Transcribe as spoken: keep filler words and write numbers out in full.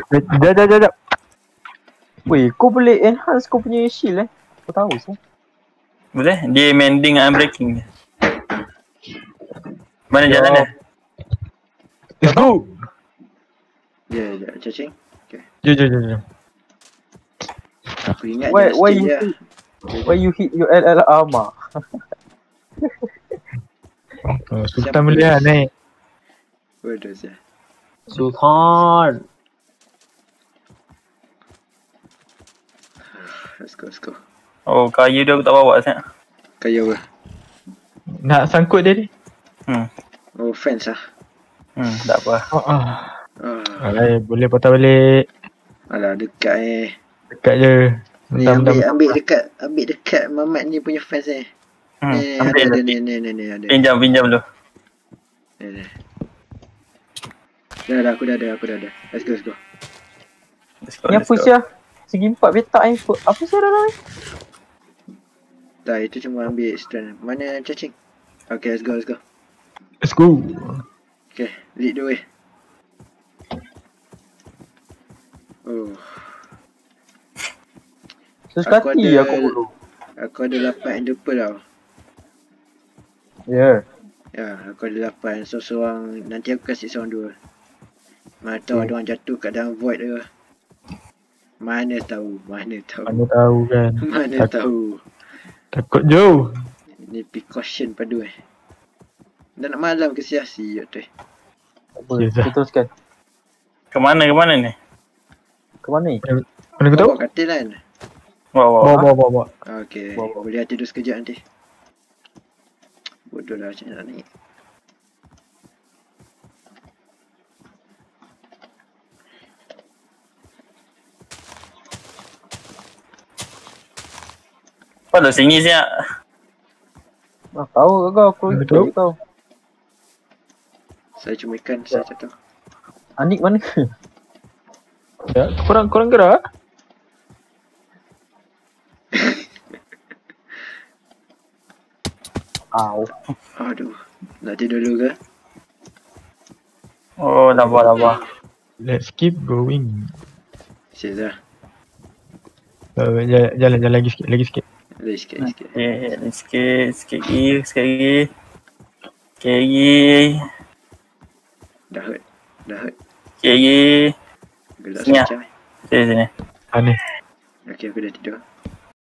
Dah, dah, dah, dah. Weh, kau boleh enhance kau punya shield eh. Kau tahu sih. Boleh? Dia mending dengan breaking. Mana Yo. jalan dia? Let's go. Ya, ya, cacing. Okay. Jom, jom, jom, jom. Aku ingat Why, dia why stage you dia. hit, why you hit your L L armor? Oh, Sultan boleh lah naik. Waduh saya. Sultan. Let's go, let's go. Oh, kayu dia aku tak bawa sangat. Kaya apa? Nak sangkut dia ni. Hmm. Oh, fence ah. Hmm, tak apa. Oh, ah. Ah, Alay, boleh patah balik. alah dekat eh. Dekat je. Ni Bentar, ambil bentar. ambil dekat ambil dekat Mamat ni punya fence eh. Hmm. Ni, ni ada Ambil ada je. ni ni ni ni ada. Pinjam, pinjam dulu. Ni, ni. Dah dah aku dah ada aku dah ada. Let's go let's go. Let's go, Ni let's apa go. sia? Segi empat petak ni. Apa sia dah ni? Dah itu cuma ambil strand. Mana cacing? Okay, let's go let's go. Let's go. Okay, lead the way. Oh, Sesuka Aku hati ada- aku dulu. aku ada lapan enderpearl tau. Ya. Ya, aku ada lapan. So seorang nanti aku kasih seorang dua. Mana tahu ada orang jatuh kat dalam void ke. Mana tahu, mana tahu. Mana tahu kan. Mana Tak- tahu. Takut jauh. Ni precaution padu eh. Dah nak malam ke sia-sia tu eh. Apa? Yes, Kita teruskan. Ke mana, ke mana ni? Ke mana ni? Mana kau tahu? Bawa katil kan? Wah, wah. Bawa, bawa, bawa, bawa. Okay, Bawa, bawa. boleh tidur sekejap nanti. Bodoh lah macam mana nak naik. Apa tu sini siap? Ah, tahu ke kau? Aku Mana ikut tahu? je kau. Saya cuma ikan, saya tak tahu. Anik mana? Ya, korang, korang gerak? Au. Aduh, nak tidur dulu ke? Oh, labar, labar. Let's keep going. Siap dah. Uh, jalan, jalan, jalan lagi sikit, lagi sikit. Lagi sikit, lagi sikit. Okay, sikit, sikit lagi, sikit lagi. Sikit lagi, Dah hurt, dah hurt. sikit lagi. Gelap Sini ah. macam eh. Sini, sini. Ah ni. Okay, aku dah tidur.